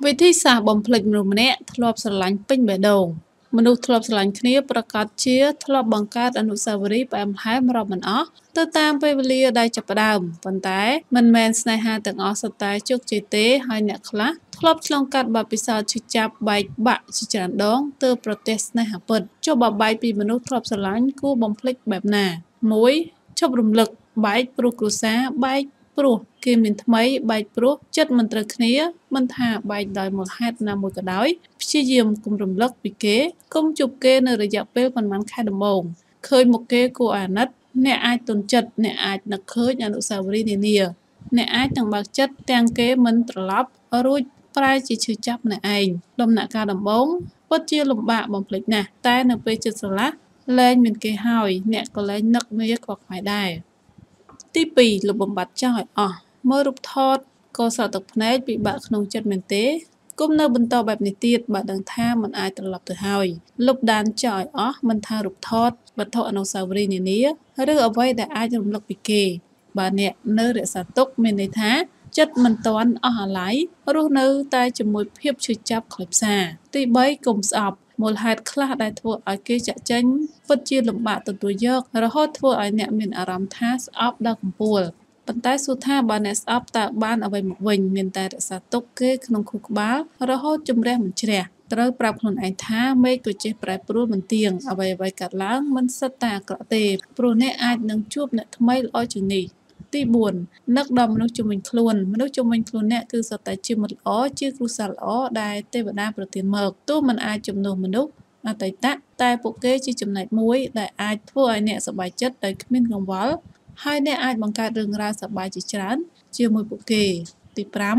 វិធីសាស្ត្របំភ្លេចមនុស្សម្នាក់ធ្លាប់ស្រឡាញ់ពេញបេះដូងមនុស្សធ្លាប់ស្រឡាញ់គ្នាប្រកាសជាធ្លាប់បង្កើតអនុស្សាវរីយ៍ផ្អែមល្ហែមរាប់មិនអស់ទៅតាមពេលវេលាដែលចាប់ផ្ដើមប៉ុន្តែមិនមែនស្នេហាទាំងអស់សុទ្ធតែជោគជ័យទេហើយអ្នកខ្លះធ្លាប់ឆ្លងកាត់បទពិសោធន៍ឈឺចាប់បែកបាក់ជាច្រើនដងទើបប្រទះស្នេហាពិតចុះបើបែកពីមនុស្សធ្លាប់ស្រឡាញ់គួរបំភ្លេចបែបណា 1. ឈប់រំលឹកបែកព្រោះគ្រួសារបែកព្រោះគេមានថ្មីបែកព្រោះចិត្តមិនត្រូវគ្នាមិនថាបែកដោយមូលហេតុណាមួយក៏ដោយព្យាយាមកុំរំលឹកពីគេកុំជួបគេនៅរយៈពេលប៉ុន្មានខែដំបូងឃើញមុខគេគួរអាណិតអ្នកអាចទន់ចិត្តអ្នកអាចនឹកឃើញអនុស្សាវរីយ៍នានាអ្នកអាចនឹងបើកចិត្តទាំងគេមិនត្រឡប់រួចប្រែជាឈឺចាប់ម្នាក់ឯងដំណាក់កាលដំបូងពិតជាលំបាកបំភ្លេចណាស់តែនៅពេលចិត្តស្រឡះលែងមានគេហើយអ្នកក៏លែងនឹកនាខ្វល់ខ្វាយដែរទី 2 លុបបំបាត់ចោលឲ្យអស់មើលរូបថតក៏សក់ទឹកភ្នែកពិបាកក្នុងចិត្តមែនទេគុំនៅបន្តបែបនេះទៀតបើដឹងថាមិនអាចត្រឡប់ទៅហើយលុបដានចោលឲ្យអស់មិនថារូបថតវត្ថុអនុស្សាវរីយ៍នានាឬអ្វីដែលអាចរំលឹកពីគេបើអ្នកនៅរក្សាទុកមានន័យថាចិត្តមិនទាន់អស់អាល័យរស់នៅតែជាមួយភាពឈឺចាប់ខ្លោចផ្សាទី 3 កុំស្អប់មូលហេតុខ្លះដែលធ្វើឲ្យគេចាក់ចេញពិតជាលំបាកទទួលយករហូតធ្វើឲ្យអ្នកមានអារម្មណ៍ថាស្អប់ដល់កំពូលប៉ុន្តែសួរថាបើអ្នកស្អប់តើបានអ្វីមកវិញមានតែរក្សាទុកគេក្នុងខួរក្បាលរហូតជំរះមិនជ្រះត្រូវប្រាប់ខ្លួនឯងថាមេឃក៏ចេះប្រែប្រួលមិនទៀងអ្វីៗកើតឡើងមិនសិតតែអាក្រក់ទេព្រោះអ្នកអាចនឹងជួបអ្នកថ្មីល្អជាងនេះទី 4 នឹកដល់មនុស្សជុំវិញខ្លួនមនុស្សជុំវិញខ្លួនអ្នកគឺសុទ្ធតែជាមិត្តល្អជាគ្រួសារល្អដែលទេវតាប្រទានមកទោះមិនអាចជំនួសមនុស្សអតីតតែពួកគេជាចំណែកមួយដែលអាចធ្វើឲ្យអ្នកសប្បាយចិត្តដោយគ្មានកង្វល់ហើយអ្នកអាចបង្កើតរឿងរ៉ាវសប្បាយជាច្រើនជាមួយពួកគេទី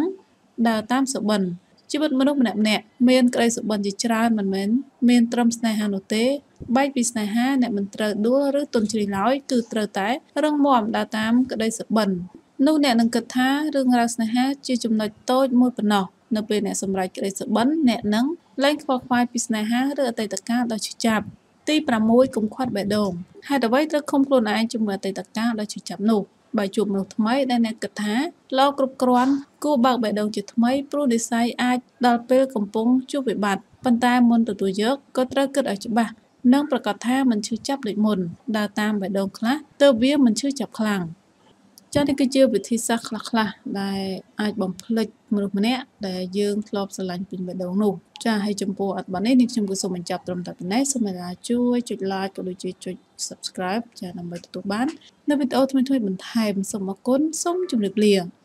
5 ដើរតាមសុបិនជីវិតមនុស្សម្នាក់ៗមានក្តីសុបិនជាច្រើនមិនមែនមានត្រឹមស្នេហានោះទេបែកពីស្នេហាអ្នកមិនត្រូវដួលឬទន់ជ្រាយឡើយគឺត្រូវតែរឹងមាំដើរតាមក្តីសុបិននោះអ្នកនឹងគិតថារឿងរ៉ាវស្នេហាជាចំណុចតូចមួយប៉ុណ្ណោះនៅពេលអ្នកសម្រេចក្តីសុបិនអ្នកនឹងលែងខ្វល់ខ្វាយពីស្នេហាឬអតីតកាលដ៏ឈឺចាប់ទី 6 កុំខាត់បេះដូងហេតុអ្វីត្រូវឃុំខ្លួនឯងជាមួយអតីតកាលដ៏ឈឺចាប់នោះបើជួបមនុស្សថ្មីដែលអ្នកគិតថាល្អគ្រប់គ្រាន់គួរបើកបេះដូងជាថ្មីព្រោះនិស្ស័យអាចដល់ពេលកំពុងជួបវិបត្តិប៉ុន្តែមុនទទួលយកក៏ត្រូវគិតឲ្យច្បាស់និងប្រកាសថាមិនឈឺចាប់ដូចមុនដើរតាមបេះដូងខ្លះទើបវាមិនឈឺចាប់ខ្លាំងចា៎នេះគឺជាវិធីសាស្ត្រខ្លះៗដែលអាចបំភ្លេចមនុស្សម្នាក់ដែលយើងធ្លាប់ស្រឡាញ់ពេញបេះដូងនោះចា៎ហើយចំពោះអត្ថបទនេះខ្ញុំក៏សូមបញ្ចប់ត្រឹមតែប៉ុណ្ណេះសូមអ្នកជួយចុច like ក៏ដូចជាចុច subscribe ចា៎ដើម្បីទទួលបាននូវវីដេអូថ្មីៗបន្ថែមសូមអរគុណសូមជម្រាបលា